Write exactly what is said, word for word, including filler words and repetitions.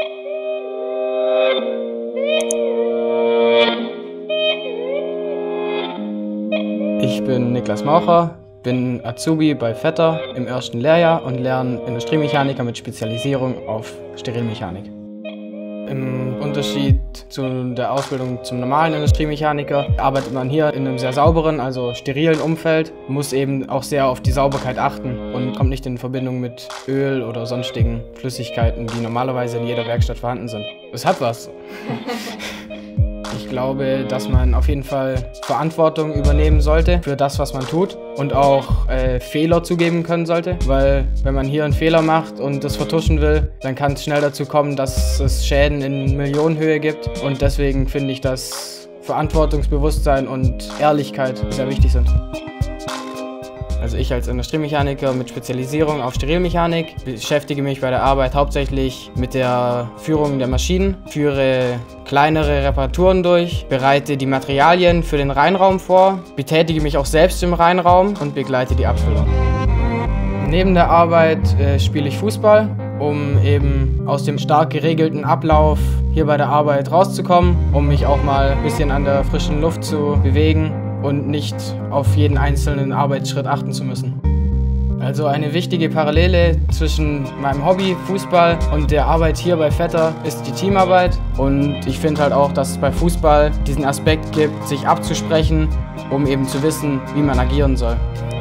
Ich bin Niklas Maucher, bin Azubi bei Vetter im ersten Lehrjahr und lerne Industriemechaniker mit Spezialisierung auf Sterilmechanik. Im Unterschied zu der Ausbildung zum normalen Industriemechaniker arbeitet man hier in einem sehr sauberen, also sterilen Umfeld, muss eben auch sehr auf die Sauberkeit achten und kommt nicht in Verbindung mit Öl oder sonstigen Flüssigkeiten, die normalerweise in jeder Werkstatt vorhanden sind. Es hat was. Ich glaube, dass man auf jeden Fall Verantwortung übernehmen sollte für das, was man tut und auch äh, Fehler zugeben können sollte, weil wenn man hier einen Fehler macht und das vertuschen will, dann kann es schnell dazu kommen, dass es Schäden in Millionenhöhe gibt und deswegen finde ich, dass Verantwortungsbewusstsein und Ehrlichkeit sehr wichtig sind. Also ich als Industriemechaniker mit Spezialisierung auf Sterilmechanik beschäftige mich bei der Arbeit hauptsächlich mit der Führung der Maschinen, führe kleinere Reparaturen durch, bereite die Materialien für den Reinraum vor, betätige mich auch selbst im Reinraum und begleite die Abfüllung. Neben der Arbeit äh, spiele ich Fußball, um eben aus dem stark geregelten Ablauf hier bei der Arbeit rauszukommen, um mich auch mal ein bisschen an der frischen Luft zu bewegen und nicht auf jeden einzelnen Arbeitsschritt achten zu müssen. Also eine wichtige Parallele zwischen meinem Hobby Fußball und der Arbeit hier bei Vetter ist die Teamarbeit. Und ich finde halt auch, dass es bei Fußball diesen Aspekt gibt, sich abzusprechen, um eben zu wissen, wie man agieren soll.